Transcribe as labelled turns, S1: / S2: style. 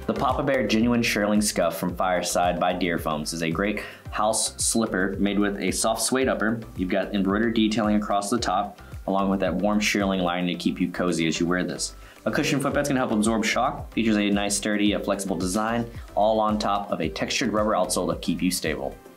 S1: The Papa Bear Genuine Shearling Scuff from FIRESIDE by Dearfoams is a great house slipper made with a soft suede upper. You've got embroidered detailing across the top, along with that warm shearling lining to keep you cozy as you wear this. A cushioned footbed's gonna help absorb shock, features a nice sturdy, flexible design, all on top of a textured rubber outsole to keep you stable.